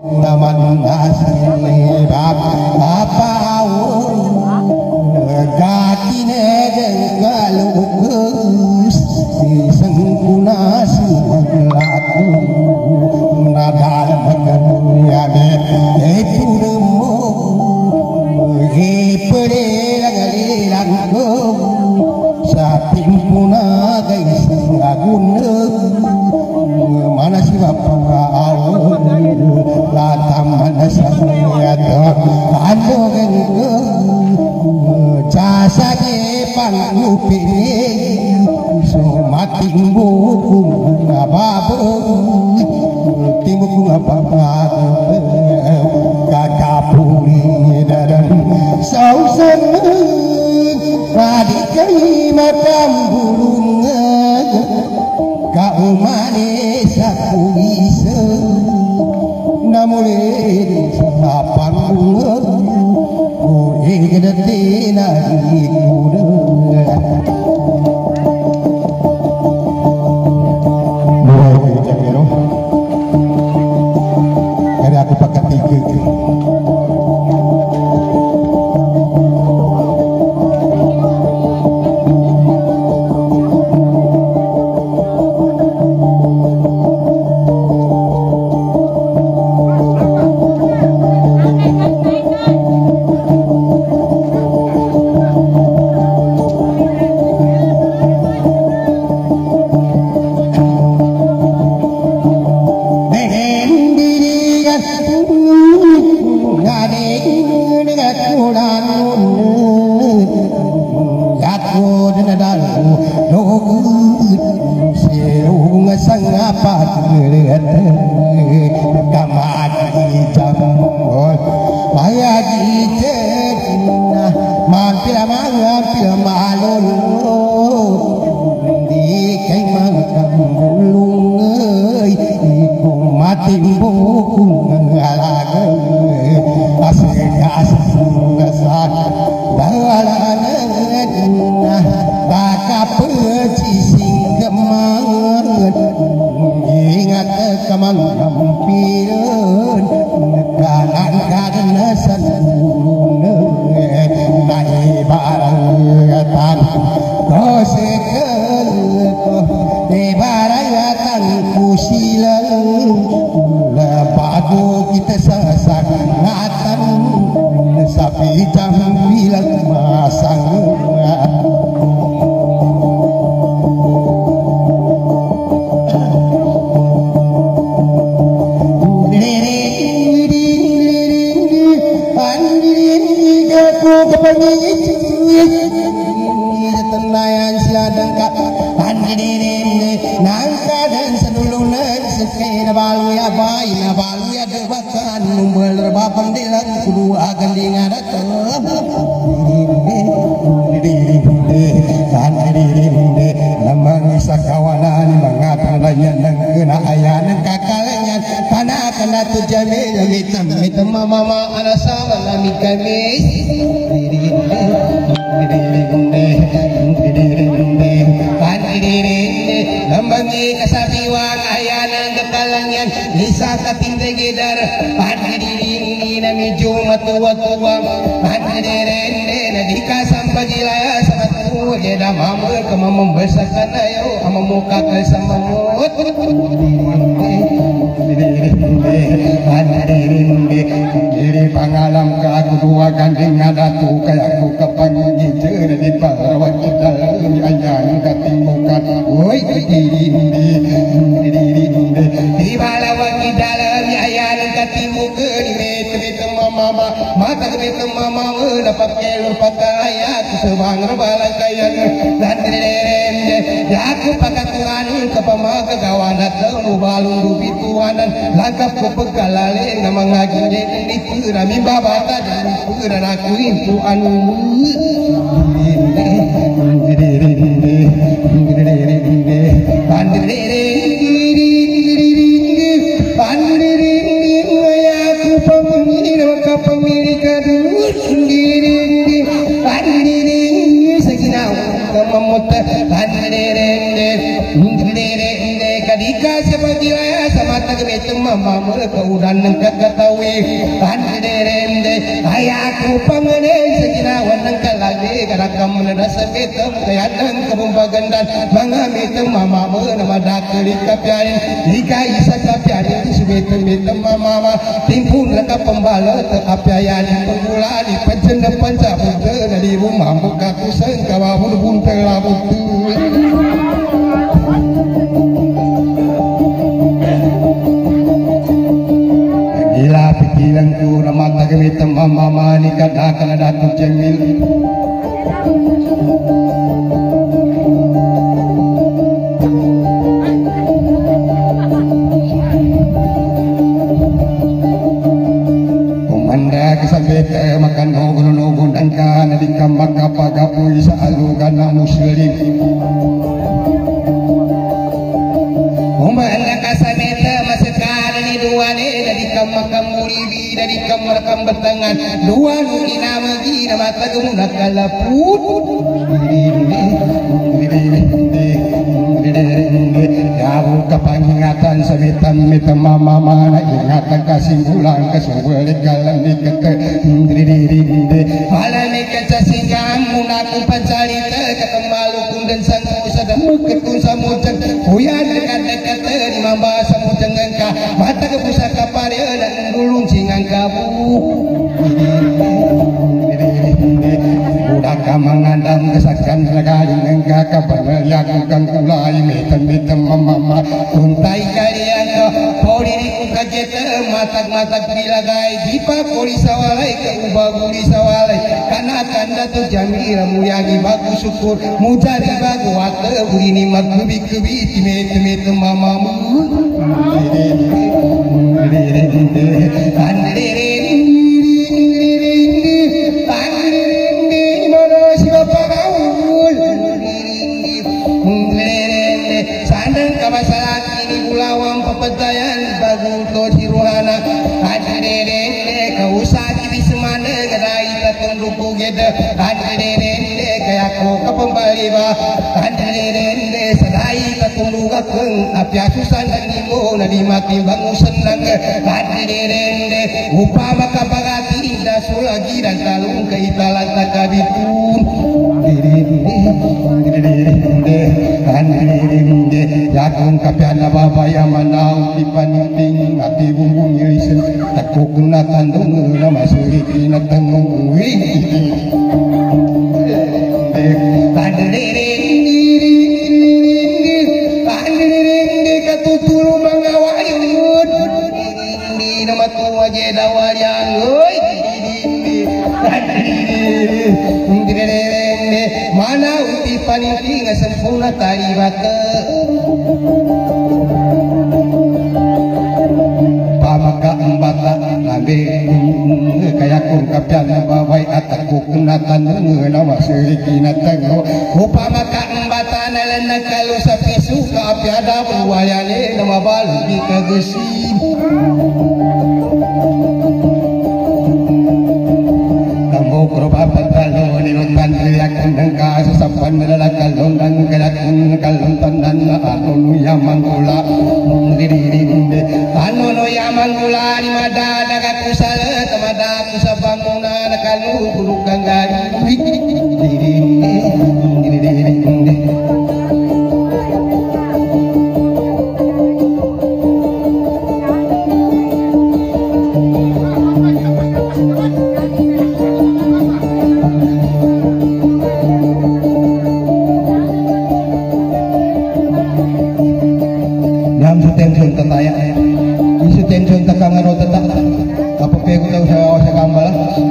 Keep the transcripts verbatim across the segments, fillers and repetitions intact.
naman asli apa gati nedeng galugus sengkuna suatu nadal menganiade itu demo ipede langalilango saping puna guys agune mana si bapak awal latam mana saya ando genggo jasa ke pangupi so mating buku ngababu timuku ngababu kakapuri dadan sausen radikai makam burung kau manis aku bisa namule sapan bunga kue gedete nari kuda mulai dari cakero dari aku pakai tiga mama keudan nengkat katawi kanderende ayaku panganen seginawan nengkat lagi karakam menada sebetem kayadan kebumbagandan mangamitem mama nama dakeli kapiarin jika isa kapiarin sebetem betem mama timpun leka pembala tekapiayan penggulani penjenda pancabut dari rumah buka kusen kawabun buntel labutu gila pikiranku nama tagamitem mama ni kadakan ada jemil Kesambete makan nogon-nogon dan kana di kamar kapagapoy sa alugan na muslim. Umanda kasambete masakala ni dua ni dari kamar kamuribi dari kamar kambatangan dua ni nama di nama tagumuna kalaput. Jauh kepangingatan sebitan-bitan mama mana ingatan kesimpulan kesuweli galang di keke malam ikan casinggam munaku pancarita ketemalu kundan sangku sadam ketun samujang huyan dekat-dekat di mamba samujang engka mata kepusaka paria dan gulung singang kabu budak kamangandang kesaksian negari engka kabar meliakukan kulai metan-metan mama kuntai karian ko pori ku kajeta matak-matak dilagai dipa pori sawalai ke ubaguri sawalai kana tanda tu jamira muyagi baku syukur mujari bagu wata burini magkubi-kubi timet-timet mamamu masalah ini ulawang pepetayan bagung to siruhana hadirende kau usah di semana gerai tatun ruku gede hadirende kayak ko kepembali ba hadirende sedai tatun luga keng apia susan dan nimo na dimati bangun senang hadirende upama kapagati indah sulagi dan talung keitalan takabitun yakung kapiana babaya manau di paniting ati bumbung isen takuk kena tandung nama suri kena tanggung wing katutulu mangawayun nama tua jedawal yang oi mana uti paniting sempurna tari bata pamaka embata nabe kayak kung kapyan bawai ataku kena tandung nama serikina tango upamaka embata nalana kalau sa pisu ka apyada buwayane nama balu di kagesim Kroba pantalo nilutan riakun dan kasasapan melalakalon dan kelakun kalon tandan anu nuyaman gula dirinde anu nuyaman gula di mada daga kusala tamada kusabanguna nakalu gulukan gari dirinde dirinde tension tataya isu tension takangaro tatak kapapego daw sa sa kambala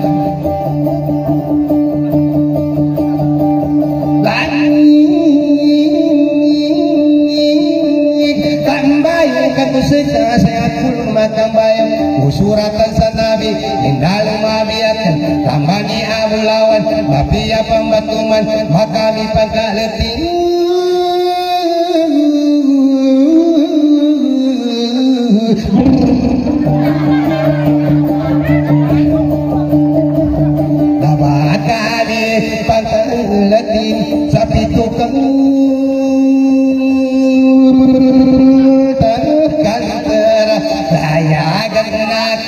kambayang katusita saya kulung makambayang usuratan sa nabi indalong mabiyakan tambani abulawan mapiya pambatuman makami pagkalating dapat kali pagkalating sa pitukang tanah kantara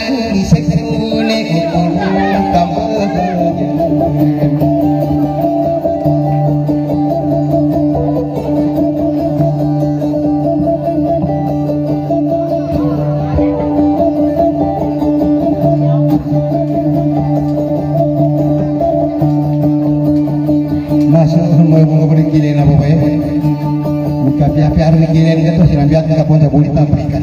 di sekune kampung masuk semua bunga berkilen apa bae muka piap-piap hari kilen gitu sinan biat enggak pun tak boleh tampilkan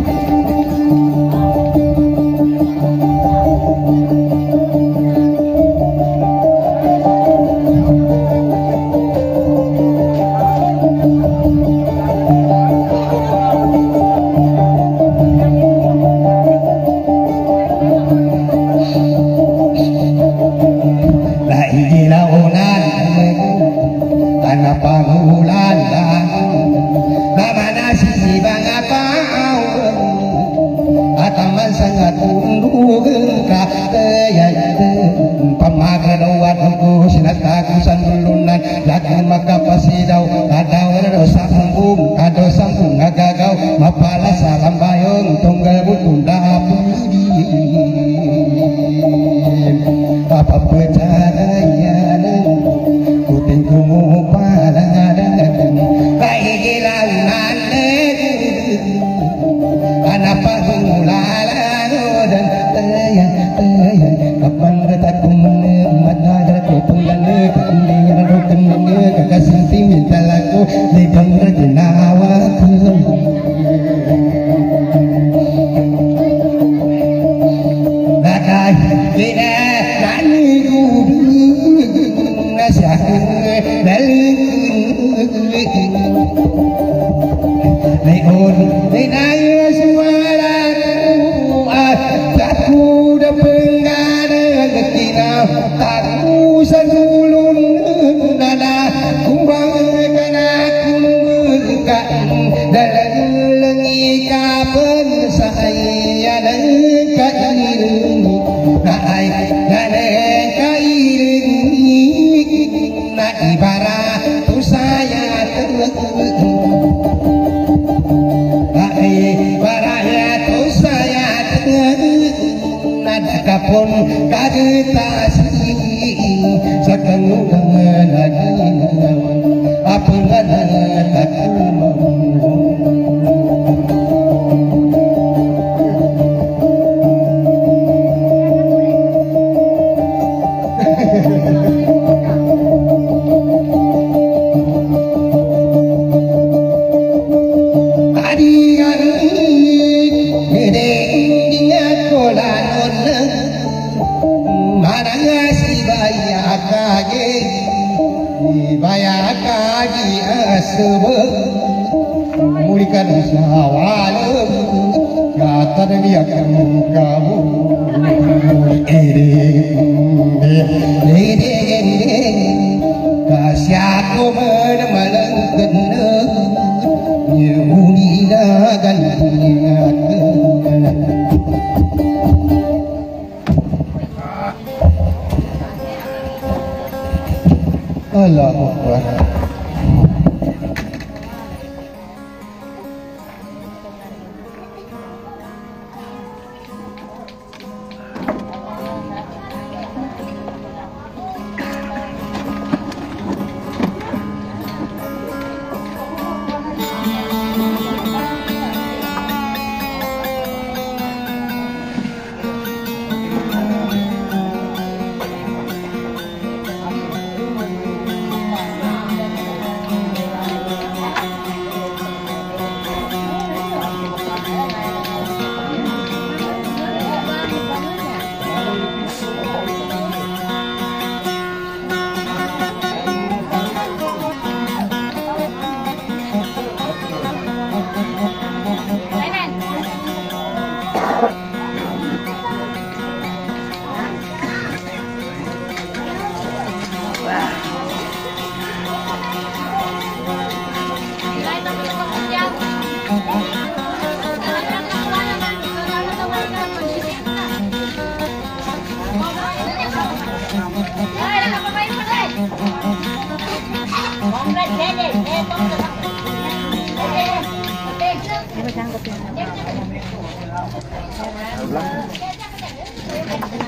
Allahu Akbar.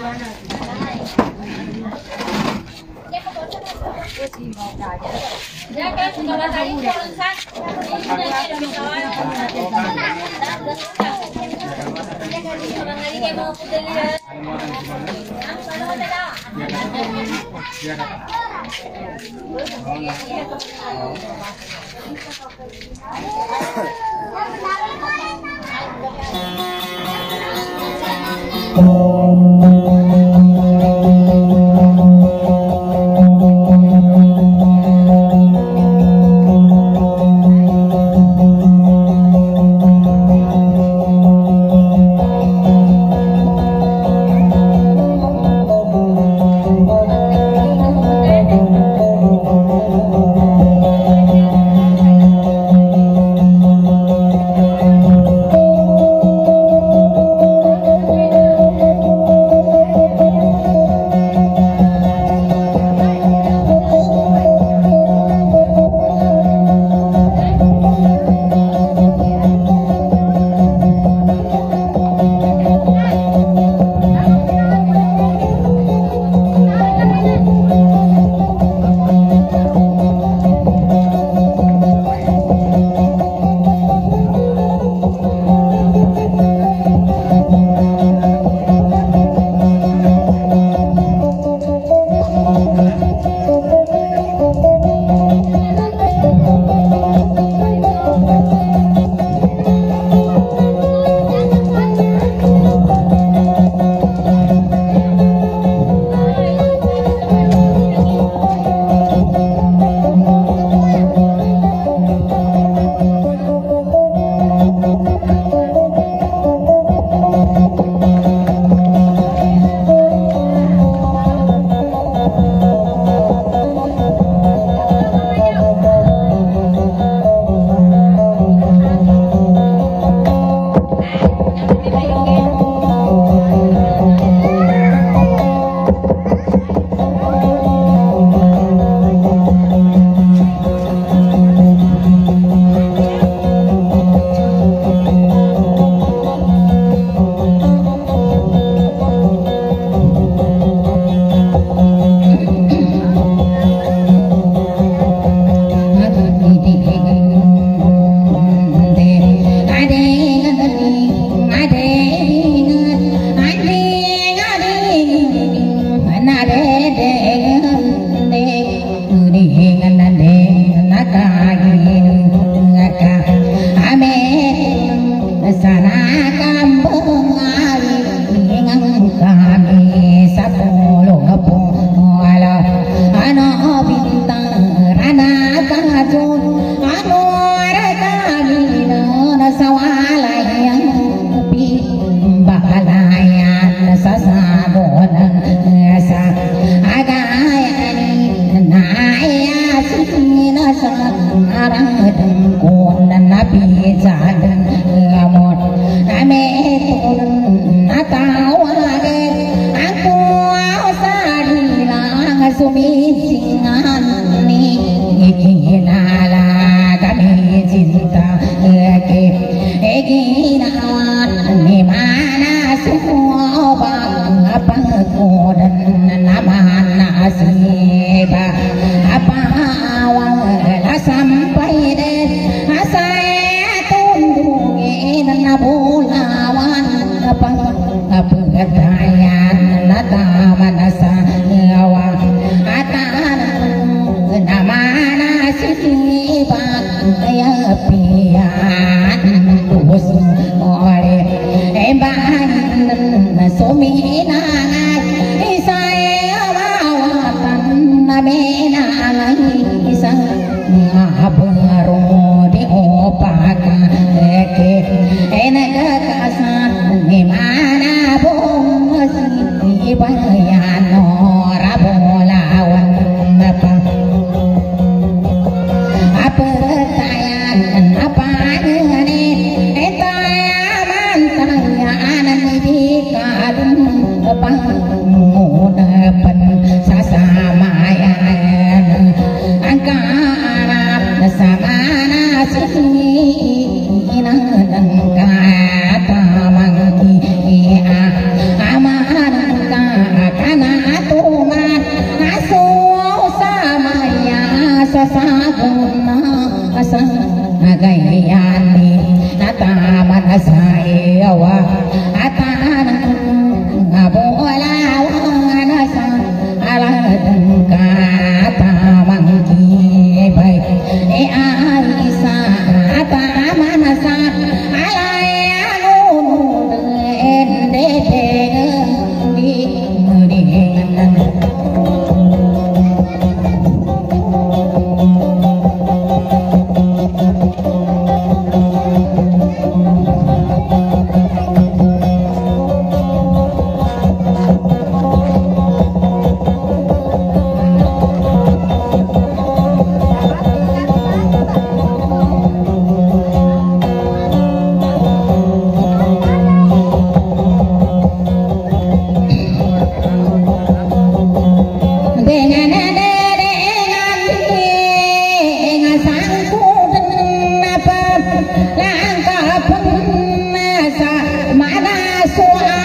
Aman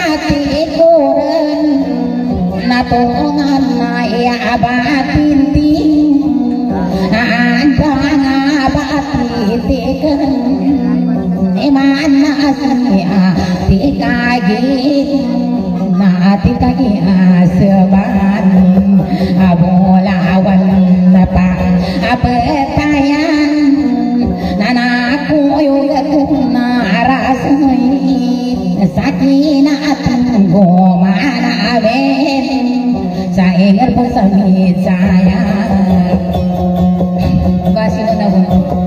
ati kuren natungan ya abatin ting andang abati tiken emana asia tikagi mati kaki aseban abolawan apa apetayan nanaku yoga kuna rasai sakinat gomana ben saya bersami saya kasih nabu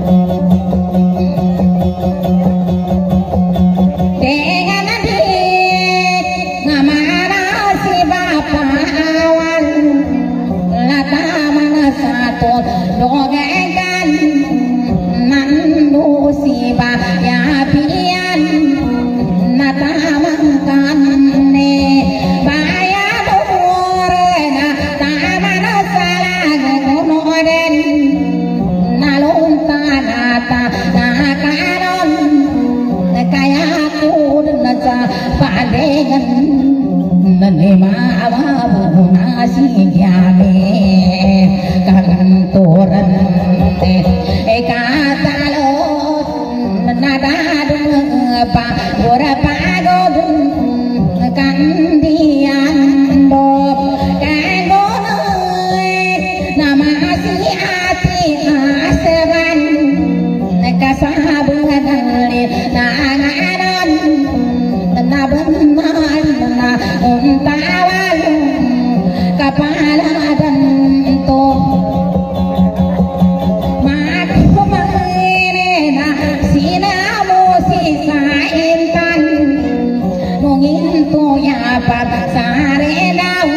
dengan adik ngamara si bapak awal lata mana satu dogengan nandu si ya pian nata mangkan ne baya dorena tamana salah gonoren nalun tanata nakaron kaya ku naca padengan nanema awabu nasi gyame kantoran e katalot nadadung pa gora pagodun kandian do kagonoy nama si ati aseban kasabuan na angaran na benar na untawal kapala dan to maku menena sinamu sisa intan mungin to ya pat sare daw